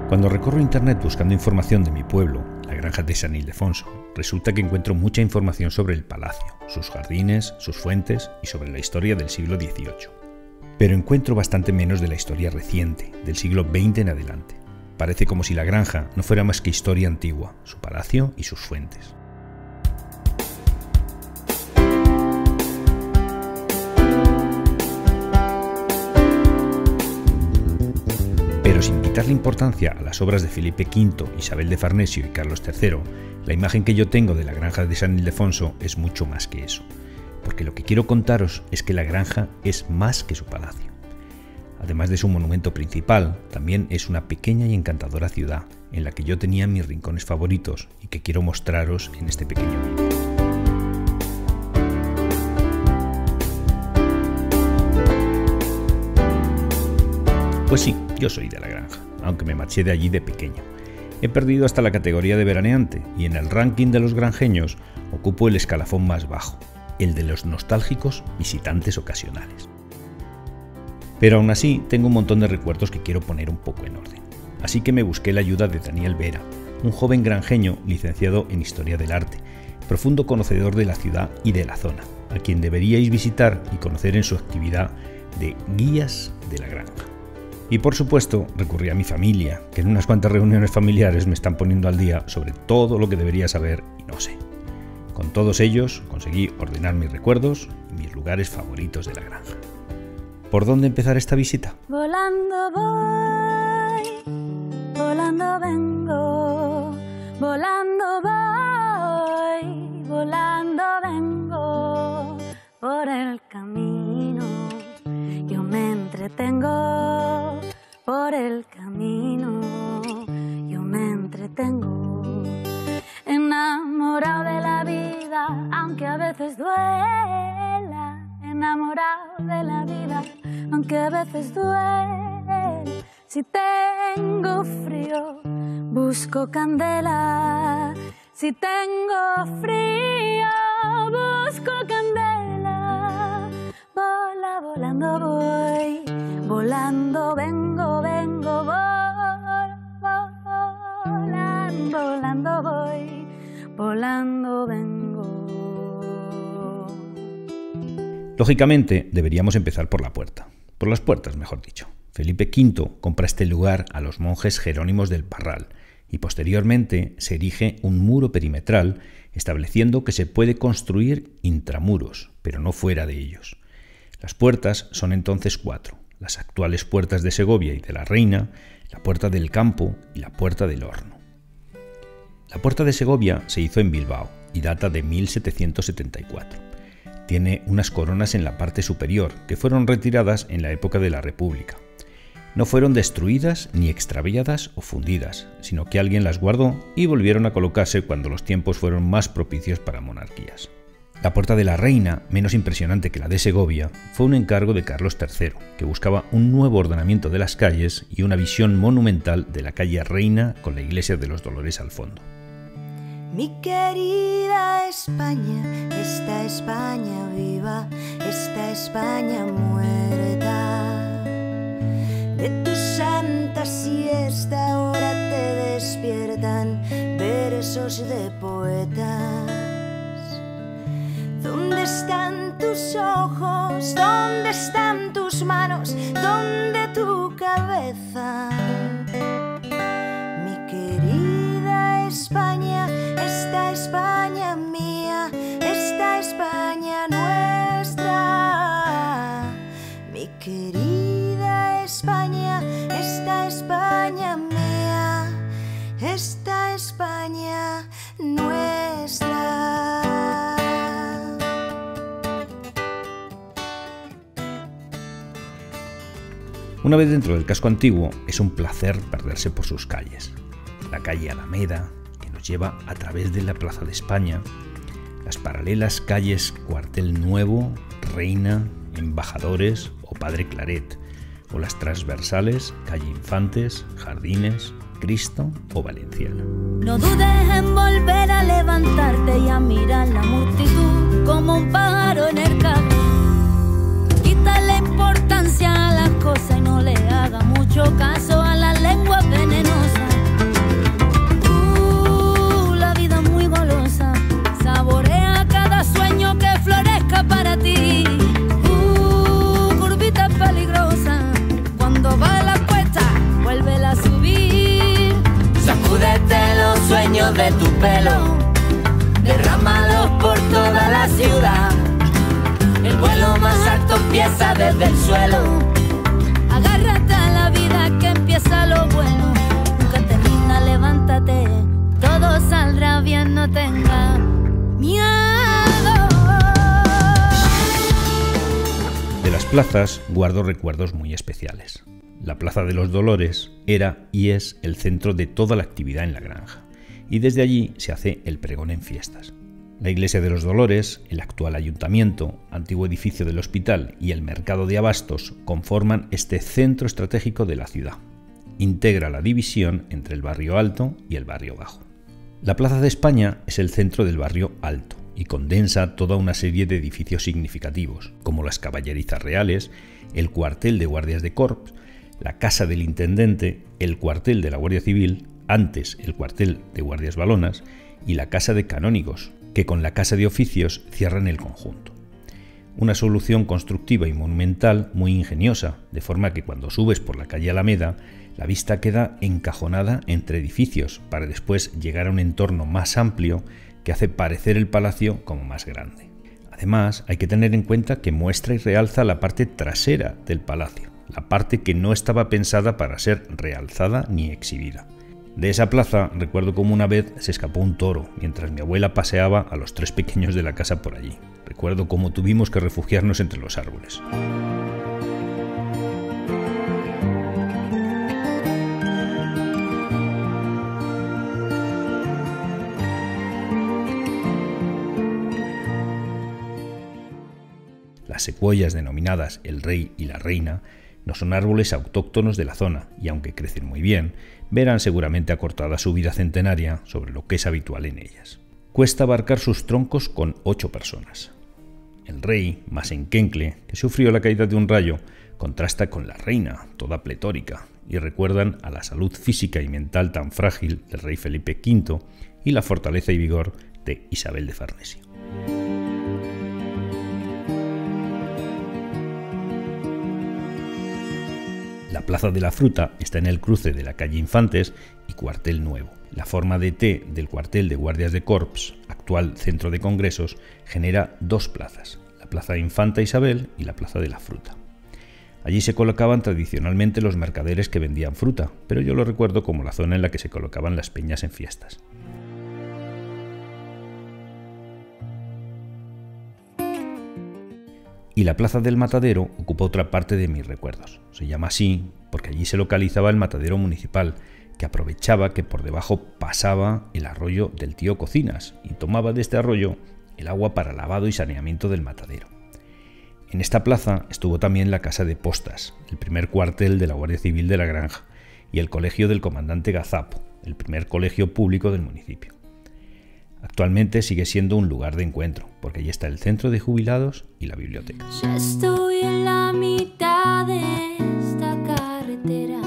Cuando recorro internet buscando información de mi pueblo, la granja de San Ildefonso, resulta que encuentro mucha información sobre el palacio, sus jardines, sus fuentes y sobre la historia del siglo XVIII. Pero encuentro bastante menos de la historia reciente, del siglo XX en adelante. Parece como si la granja no fuera más que historia antigua, su palacio y sus fuentes. Pero sin quitarle importancia a las obras de Felipe V, Isabel de Farnesio y Carlos III, la imagen que yo tengo de la granja de San Ildefonso es mucho más que eso. Porque lo que quiero contaros es que la granja es más que su palacio. Además de su monumento principal, también es una pequeña y encantadora ciudad en la que yo tenía mis rincones favoritos y que quiero mostraros en este pequeño vídeo. Pues sí, yo soy de la granja, aunque me marché de allí de pequeño. He perdido hasta la categoría de veraneante y en el ranking de los granjeños ocupo el escalafón más bajo, el de los nostálgicos visitantes ocasionales. Pero aún así tengo un montón de recuerdos que quiero poner un poco en orden. Así que me busqué la ayuda de Daniel Vera, un joven granjeño licenciado en Historia del Arte, profundo conocedor de la ciudad y de la zona, a quien deberíais visitar y conocer en su actividad de guías de la granja. Y por supuesto recurrí a mi familia, que en unas cuantas reuniones familiares me están poniendo al día sobre todo lo que debería saber y no sé. Con todos ellos conseguí ordenar mis recuerdos y mis lugares favoritos de la granja. ¿Por dónde empezar esta visita? Volando voy, volando vengo, volando voy, volando vengo, por el camino yo me entretengo, por el camino yo me entretengo, enamorado de la vida, aunque a veces duela, enamorado de la vida, aunque a veces duele. Si tengo frío, busco candela. Si tengo frío, busco candela. Volando voy, volando vengo, volando voy, volando vengo. Lógicamente, deberíamos empezar por la puerta. Por las puertas, mejor dicho. Felipe V compra este lugar a los monjes jerónimos del Parral y posteriormente se erige un muro perimetral estableciendo que se puede construir intramuros, pero no fuera de ellos. Las puertas son entonces 4, las actuales puertas de Segovia y de la Reina, la puerta del Campo y la puerta del Horno. La puerta de Segovia se hizo en Bilbao y data de 1774. Tiene unas coronas en la parte superior, que fueron retiradas en la época de la República. No fueron destruidas ni extraviadas o fundidas, sino que alguien las guardó y volvieron a colocarse cuando los tiempos fueron más propicios para monarquías. La puerta de la Reina, menos impresionante que la de Segovia, fue un encargo de Carlos III, que buscaba un nuevo ordenamiento de las calles y una visión monumental de la calle Reina con la iglesia de los Dolores al fondo. Mi querida España, esta España viva, esta España muerta. De tu santa siesta ahora te despiertan versos de poetas. ¿Dónde están tus ojos? ¿Dónde están tus manos? ¿Dónde tu cabeza? Mi querida España, esta España mía, esta España nuestra. Mi querida España, esta España mía, esta España nuestra. Una vez dentro del casco antiguo, es un placer perderse por sus calles. La calle Alameda, que nos lleva a través de la Plaza de España, las paralelas calles Cuartel Nuevo, Reina, Embajadores o Padre Claret, o las transversales calle Infantes, Jardines, Cristo o Valenciana. No dudes en volver a levantarte y a mirar la multitud como un pájaro en el camino. Quítale importancia a las cosas y no le haga mucho caso a las lenguas venenosas. sueños de tu pelo, derramados por toda la ciudad. El vuelo más alto empieza desde el suelo. Agárrate a la vida que empieza lo bueno. Nunca termina, levántate, todo saldrá bien, no tengas miedo. De las plazas guardo recuerdos muy especiales. La Plaza de los Dolores era y es el centro de toda la actividad en la granja, y desde allí se hace el pregón en fiestas. La Iglesia de los Dolores, el actual ayuntamiento, antiguo edificio del hospital y el mercado de abastos conforman este centro estratégico de la ciudad. Integra la división entre el barrio alto y el barrio bajo. La Plaza de España es el centro del barrio alto y condensa toda una serie de edificios significativos, como las caballerizas reales, el cuartel de guardias de corps, la casa del intendente, el cuartel de la Guardia Civil, antes el cuartel de guardias valonas, y la casa de canónigos, que con la casa de oficios cierran el conjunto. Una solución constructiva y monumental muy ingeniosa, de forma que cuando subes por la calle Alameda, la vista queda encajonada entre edificios, para después llegar a un entorno más amplio que hace parecer el palacio como más grande. Además, hay que tener en cuenta que muestra y realza la parte trasera del palacio, la parte que no estaba pensada para ser realzada ni exhibida. De esa plaza recuerdo cómo una vez se escapó un toro mientras mi abuela paseaba a los 3 pequeños de la casa por allí. Recuerdo cómo tuvimos que refugiarnos entre los árboles. Las secuoyas denominadas el rey y la reina no son árboles autóctonos de la zona y aunque crecen muy bien, verán seguramente acortada su vida centenaria sobre lo que es habitual en ellas. Cuesta abarcar sus troncos con 8 personas. El rey, más enquencle, que sufrió la caída de un rayo, contrasta con la reina, toda pletórica, y recuerdan a la salud física y mental tan frágil del rey Felipe V y la fortaleza y vigor de Isabel de Farnesio. La Plaza de la Fruta está en el cruce de la calle Infantes y Cuartel Nuevo. La forma de T del cuartel de guardias de corps, actual centro de congresos, genera 2 plazas, la Plaza de Infanta Isabel y la Plaza de la Fruta. Allí se colocaban tradicionalmente los mercaderes que vendían fruta, pero yo lo recuerdo como la zona en la que se colocaban las peñas en fiestas. Y la Plaza del Matadero ocupa otra parte de mis recuerdos. Se llama así porque allí se localizaba el matadero municipal, que aprovechaba que por debajo pasaba el arroyo del Tío Cocinas y tomaba de este arroyo el agua para lavado y saneamiento del matadero. En esta plaza estuvo también la Casa de Postas, el primer cuartel de la Guardia Civil de la Granja, y el Colegio del Comandante Gazapo, el primer colegio público del municipio. Actualmente sigue siendo un lugar de encuentro, porque allí está el centro de jubilados y la biblioteca. Ya estoy en la mitad de esta carretera.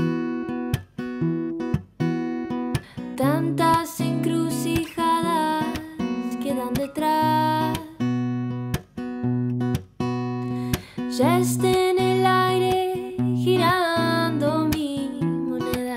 Tantas encrucijadas quedan detrás. Ya está en el aire girando mi moneda.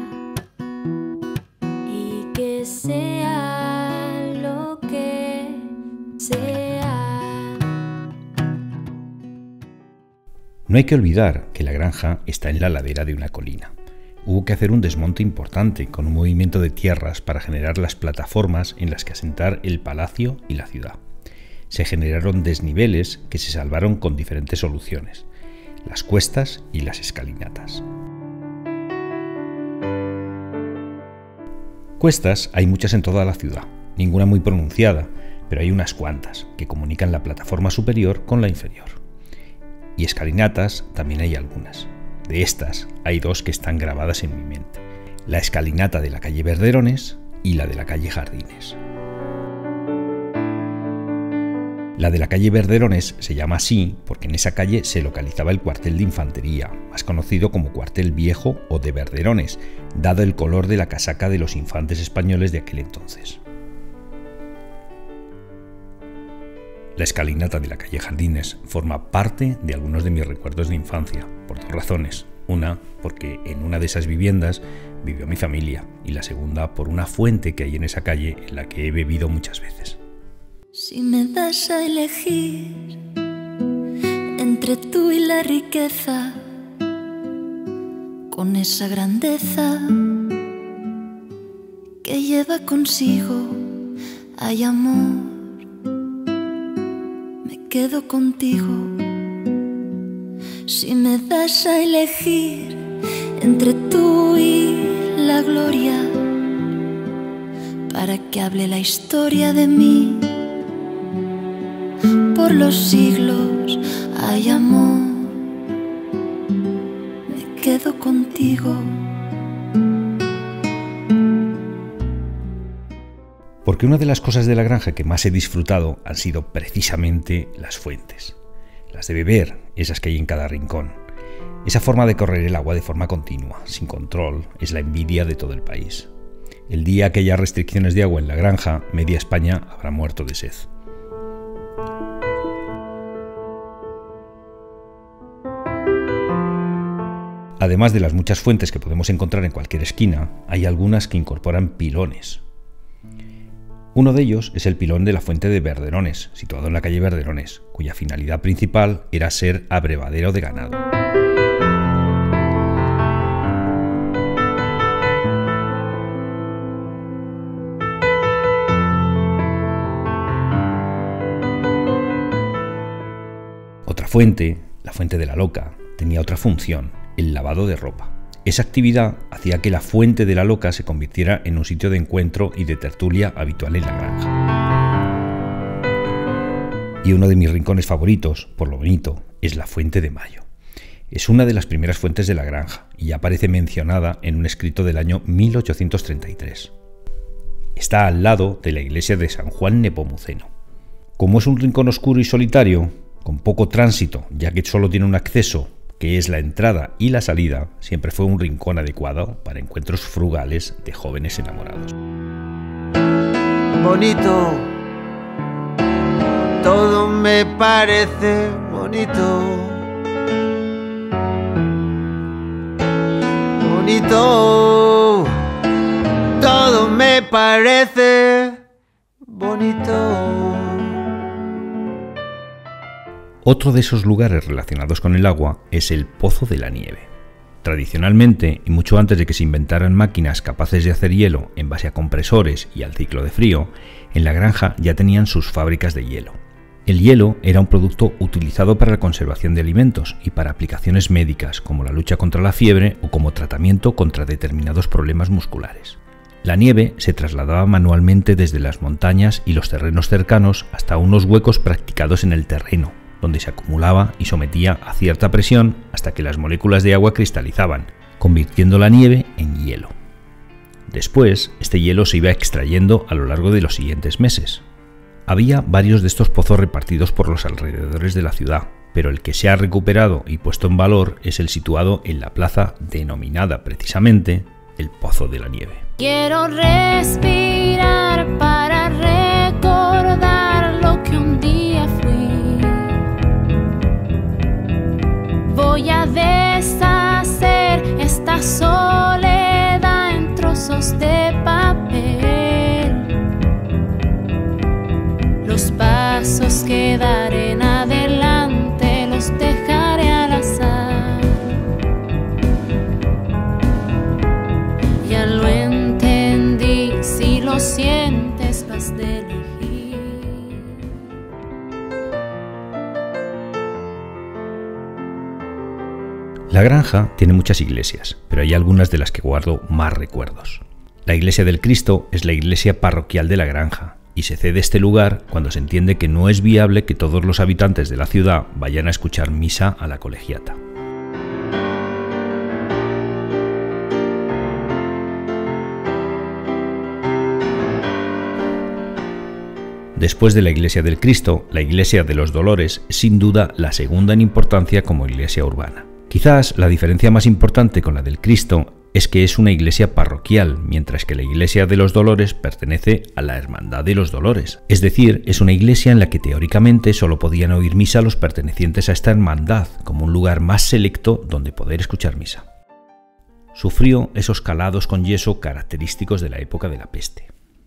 Y que sea lo que sea. No hay que olvidar que la granja está en la ladera de una colina. Hubo que hacer un desmonte importante con un movimiento de tierras para generar las plataformas en las que asentar el palacio y la ciudad. Se generaron desniveles que se salvaron con diferentes soluciones, las cuestas y las escalinatas. Cuestas hay muchas en toda la ciudad, ninguna muy pronunciada, pero hay unas cuantas que comunican la plataforma superior con la inferior. Y escalinatas también hay algunas. De estas hay 2 que están grabadas en mi mente, la escalinata de la calle Verderones y la de la calle Jardines. La de la calle Verderones se llama así porque en esa calle se localizaba el cuartel de infantería, más conocido como cuartel viejo o de Verderones, dado el color de la casaca de los infantes españoles de aquel entonces. La escalinata de la calle Jardines forma parte de algunos de mis recuerdos de infancia, por 2 razones. Una, porque en una de esas viviendas vivió mi familia, y la segunda por una fuente que hay en esa calle en la que he bebido muchas veces. Si me das a elegir entre tú y la riqueza, con esa grandeza que lleva consigo, hay amor, me quedo contigo. Si me das a elegir entre tú y la gloria, para que hable la historia de mí por los siglos, hay amor, me quedo contigo. Porque una de las cosas de la granja que más he disfrutado han sido precisamente las fuentes. Las de beber, esas que hay en cada rincón. Esa forma de correr el agua de forma continua, sin control, es la envidia de todo el país. El día que haya restricciones de agua en la granja, media España habrá muerto de sed. Además de las muchas fuentes que podemos encontrar en cualquier esquina, hay algunas que incorporan pilones. Uno de ellos es el pilón de la fuente de Verderones, situado en la calle Verderones, cuya finalidad principal era ser abrevadero de ganado. Otra fuente, la fuente de la Loca, tenía otra función, el lavado de ropa. Esa actividad hacía que la fuente de la Loca se convirtiera en un sitio de encuentro y de tertulia habitual en la granja. Y uno de mis rincones favoritos, por lo bonito, es la Fuente de Mayo. Es una de las primeras fuentes de la granja y ya aparece mencionada en un escrito del año 1833. Está al lado de la iglesia de San Juan Nepomuceno. Como es un rincón oscuro y solitario, con poco tránsito, ya que solo tiene un acceso, que es la entrada y la salida, siempre fue un rincón adecuado para encuentros frugales de jóvenes enamorados. Bonito, todo me parece bonito. Bonito, todo me parece bonito. Otro de esos lugares relacionados con el agua es el Pozo de la Nieve. Tradicionalmente, y mucho antes de que se inventaran máquinas capaces de hacer hielo en base a compresores y al ciclo de frío, en la granja ya tenían sus fábricas de hielo. El hielo era un producto utilizado para la conservación de alimentos y para aplicaciones médicas como la lucha contra la fiebre o como tratamiento contra determinados problemas musculares. La nieve se trasladaba manualmente desde las montañas y los terrenos cercanos hasta unos huecos practicados en el terreno, donde se acumulaba y sometía a cierta presión hasta que las moléculas de agua cristalizaban, convirtiendo la nieve en hielo. Después, este hielo se iba extrayendo a lo largo de los siguientes meses. Había varios de estos pozos repartidos por los alrededores de la ciudad, pero el que se ha recuperado y puesto en valor es el situado en la plaza denominada precisamente el Pozo de la Nieve. Quiero respirar para recordar lo que un día fui. Voy a deshacer esta soledad en trozos de papel. Los pasos que daré en adelante los dejaré al azar. Ya lo entendí, si lo sientes vas de elegir. La granja tiene muchas iglesias, pero hay algunas de las que guardo más recuerdos. La iglesia del Cristo es la iglesia parroquial de la granja, y se cede este lugar cuando se entiende que no es viable que todos los habitantes de la ciudad vayan a escuchar misa a la colegiata. Después de la iglesia del Cristo, la iglesia de los Dolores es sin duda la segunda en importancia como iglesia urbana. Quizás la diferencia más importante con la del Cristo es que es una iglesia parroquial, mientras que la iglesia de los Dolores pertenece a la Hermandad de los Dolores. Es decir, es una iglesia en la que teóricamente solo podían oír misa los pertenecientes a esta hermandad, como un lugar más selecto donde poder escuchar misa. Sufrió esos calados con yeso característicos de la época de la peste.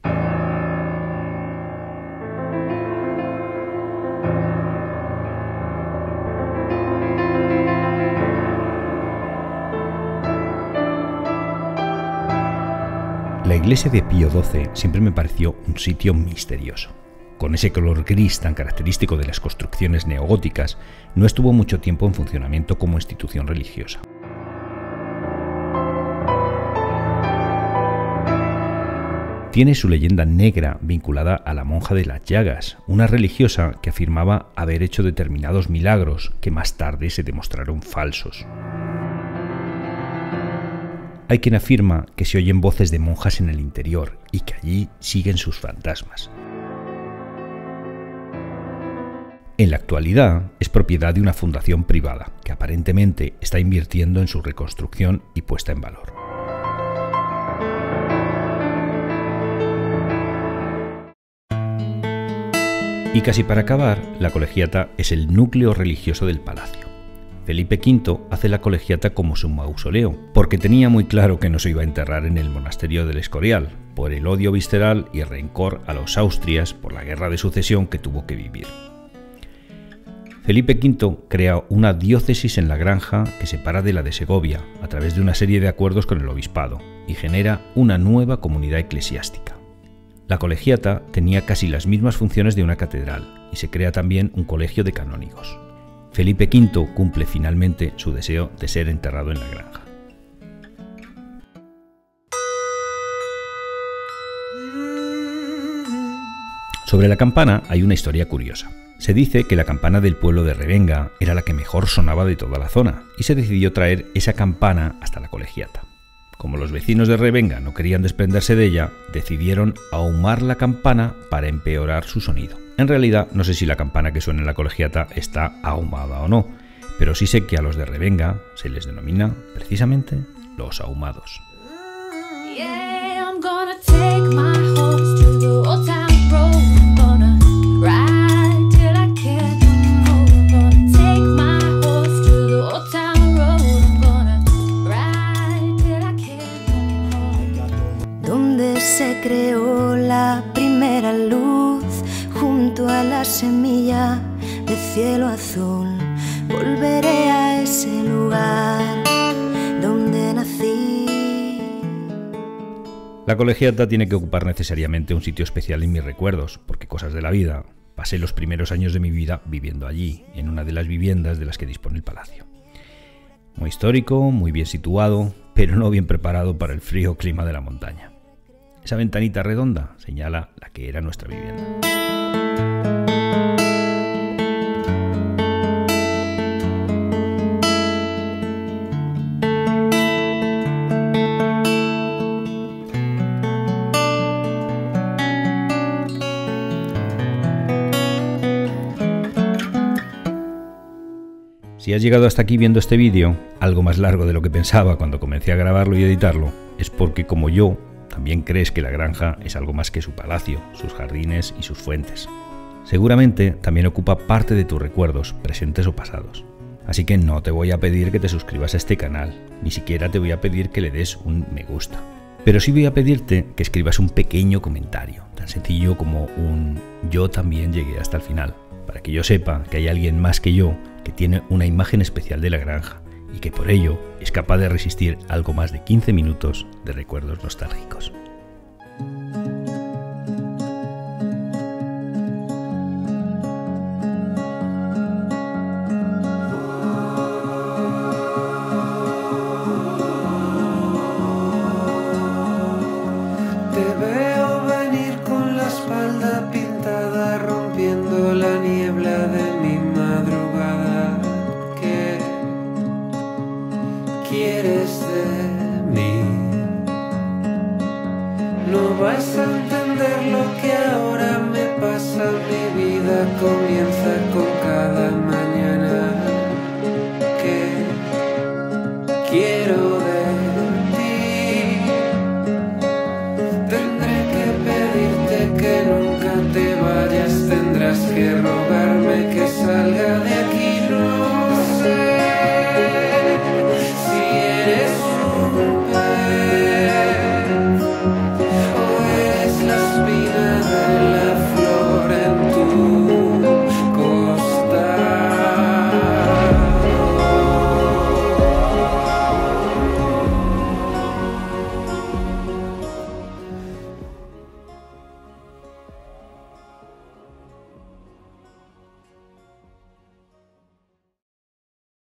La iglesia de Pío XII siempre me pareció un sitio misterioso. Con ese color gris tan característico de las construcciones neogóticas, no estuvo mucho tiempo en funcionamiento como institución religiosa. Tiene su leyenda negra vinculada a la monja de las Llagas, una religiosa que afirmaba haber hecho determinados milagros que más tarde se demostraron falsos. Hay quien afirma que se oyen voces de monjas en el interior y que allí siguen sus fantasmas. En la actualidad es propiedad de una fundación privada que aparentemente está invirtiendo en su reconstrucción y puesta en valor. Y casi para acabar, la colegiata es el núcleo religioso del palacio. Felipe V hace la colegiata como su mausoleo, porque tenía muy claro que no se iba a enterrar en el monasterio del Escorial, por el odio visceral y rencor a los Austrias por la guerra de sucesión que tuvo que vivir. Felipe V crea una diócesis en la Granja que separa de la de Segovia, a través de una serie de acuerdos con el obispado, y genera una nueva comunidad eclesiástica. La colegiata tenía casi las mismas funciones de una catedral, y se crea también un colegio de canónigos. Felipe V cumple finalmente su deseo de ser enterrado en la Granja. Sobre la campana hay una historia curiosa. Se dice que la campana del pueblo de Revenga era la que mejor sonaba de toda la zona, y se decidió traer esa campana hasta la colegiata. Como los vecinos de Revenga no querían desprenderse de ella, decidieron ahumar la campana para empeorar su sonido. En realidad, no sé si la campana que suena en la colegiata está ahumada o no, pero sí sé que a los de Revenga se les denomina precisamente los ahumados. Donde se creó la primera luz, junto a la semilla de cielo azul, volveré a ese lugar donde nací. La colegiata tiene que ocupar necesariamente un sitio especial en mis recuerdos, porque cosas de la vida, pasé los primeros años de mi vida viviendo allí, en una de las viviendas de las que dispone el palacio. Muy histórico, muy bien situado, pero no bien preparado para el frío clima de la montaña. Esa ventanita redonda señala la que era nuestra vivienda. Si has llegado hasta aquí viendo este vídeo, algo más largo de lo que pensaba cuando comencé a grabarlo y editarlo, es porque, como yo, también crees que la granja es algo más que su palacio, sus jardines y sus fuentes. Seguramente también ocupa parte de tus recuerdos, presentes o pasados. Así que no te voy a pedir que te suscribas a este canal, ni siquiera te voy a pedir que le des un me gusta. Pero sí voy a pedirte que escribas un pequeño comentario, tan sencillo como un "yo también llegué hasta el final", para que yo sepa que hay alguien más que yo que tiene una imagen especial de la granja y que por ello es capaz de resistir algo más de 15 minutos de recuerdos nostálgicos. Te veo venir con la espalda pintada, rompiendo la niebla de mi madrugada. ¿Qué quieres de mí? No vas a entender lo que ahora me pasa. Mi vida comienza con